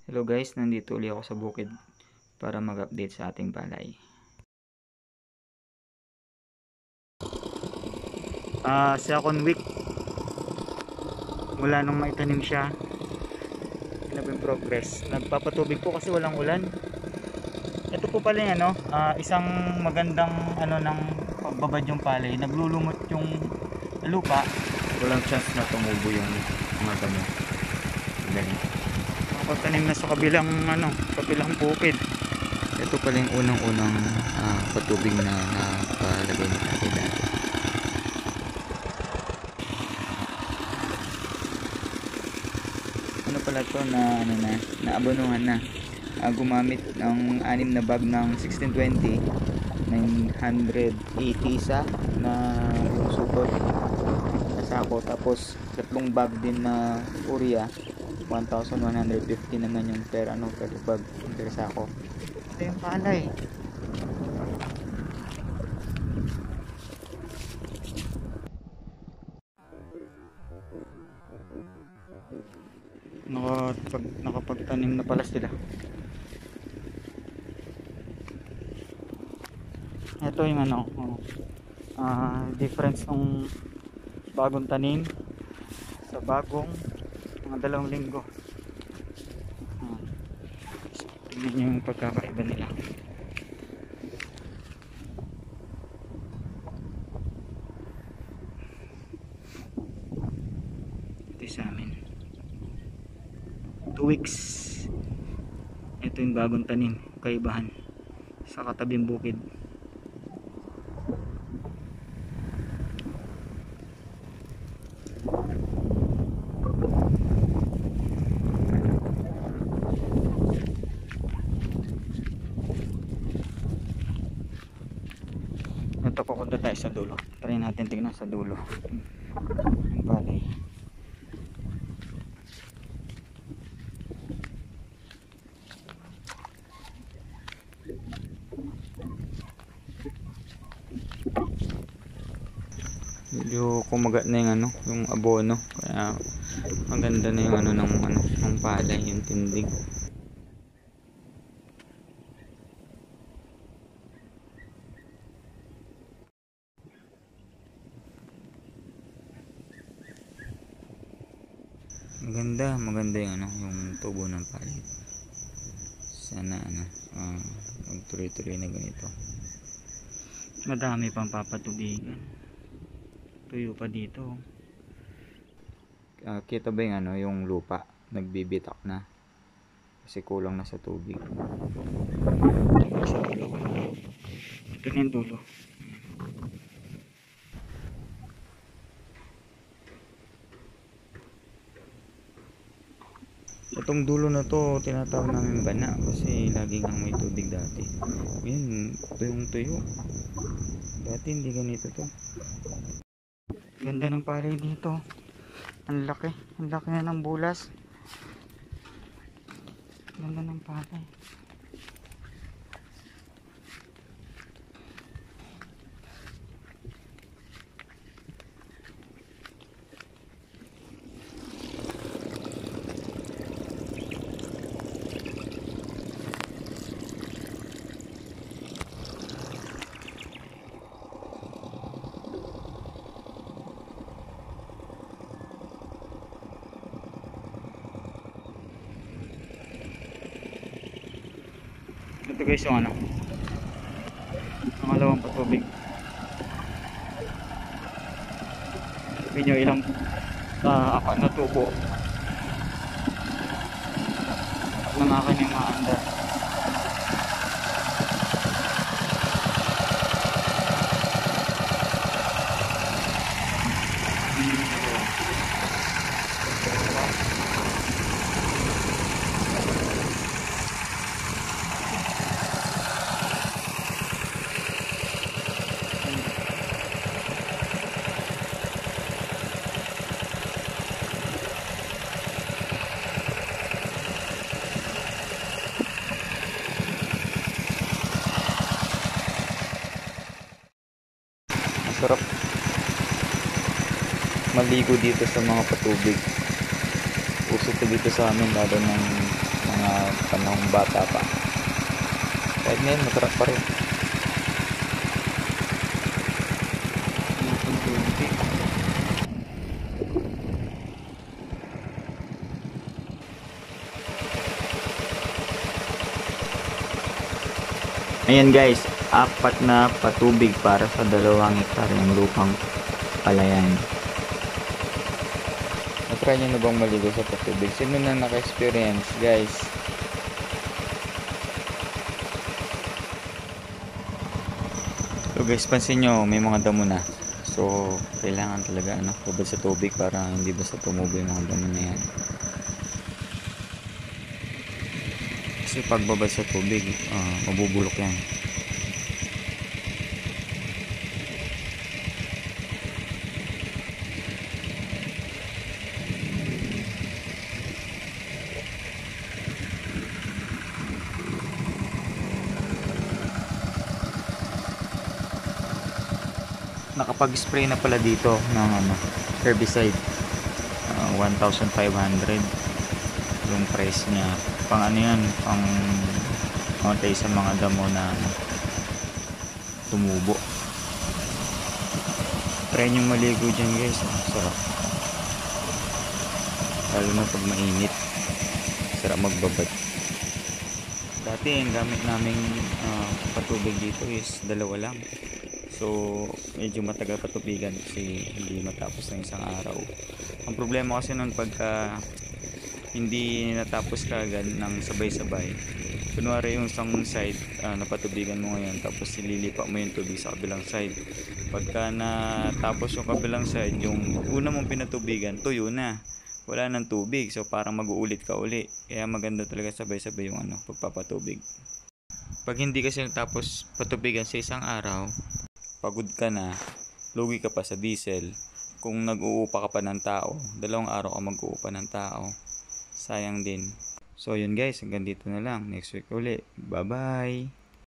Hello guys, nandito ulit ako sa bukid para mag-update sa ating palay. Second week mula nung maitanim siya, in progress. Nagpapatubig po kasi walang ulan. Ito po pala yung isang magandang ng pagbabad yung palay. Naglulumot yung lupa. Walang chance na tumubo yung mga damo. Galing. Pagtanim na sa kabilang bukid. Ito pala yung unang patubig na napalagay ni Tatay dati. Ano pala to na abonuhan na. Gumamit ng 6 na bag ng 1620, 980 isa na yung super na sako, tapos 3 bag din na urea, 1,150 naman yung per bag per sako. Ito yung palay. Nakapagtanim na pala sila. Ito yung difference ng bagong tanim sa bagong mga 2 linggo. Tingnan yung pagkakaiba nila. Ito sa amin 2 weeks. Ito yung bagong tanim, kaibahan sa katabing bukid. Ito, pupunta tayo sa dulo. Try natin tingnan sa dulo ang palay. Medyo kumagat na yung abono, kaya maganda na yung ng palay, yung tindig. Maganda yung tubo ng palay. Sana magtuloy-tuloy na ganito. Madami pang papatubigan. Tuyo pa dito. Kita ba yung lupa nagbibitak na kasi kulang na sa tubig. Ito na yung dulo. Itong dulo na to tinatawag namin bana kasi lagi kang may tubig dati. Yan, tuyong-tuyo. Dati hindi ganito to. Ganda ng palay dito. Ang laki na ng bulas. Ganda ng palay. Ito guys yung pangalawang patubig. Sabihin nyo ilang apat na tubo ng akin yung maandar. Sarap maligo dito sa mga patubig. Uso to dito sa amin lalo ng mga panahong bata pa. Kahit ngayon matrap pa rin. Ayan guys, 4 na patubig para sa 2 hektar yung lupang palayan. Na-try nyo na bang maligo sa patubig? Sino na naka-experience, guys? So guys, pansin nyo, may mga damo na. So, kailangan talaga babad sa tubig para hindi basta tumubo yung mga damo na yan. Kasi pagbabad sa tubig, mabubulok yan. Nakapag-spray na pala dito ng herbicide. 1,500 yung price niya. Pang yan, pang matay sa mga damo na tumubo. Try nyo maligo dyan guys. Sarap. Lalo na pag mainit. Sarap magbabad. Dati ang gamit naming patubig dito is 2 lang. So medyo matagal patubigan kasi hindi matapos ng isang araw. Ang problema kasi nun pagka hindi natapos kaagad ng sabay-sabay, kunwari yung isang side napatubigan mo ngayon, tapos ililipat mo yung tubig sa kabilang side. Pagka natapos yung kabilang side, yung una mong pinatubigan tuyo na, wala ng tubig, so parang mag-uulit ka uli. Kaya maganda talaga sabay-sabay yung pagpapatubig. Pag hindi kasi natapos patubigan sa isang araw, pagod ka na, lugi ka pa sa diesel. Kung nag-uupa ka pa ng tao, 2 araw ka mag-uupa ng tao, sayang din. So yun guys, hanggang dito na lang. Next week uli. Bye bye.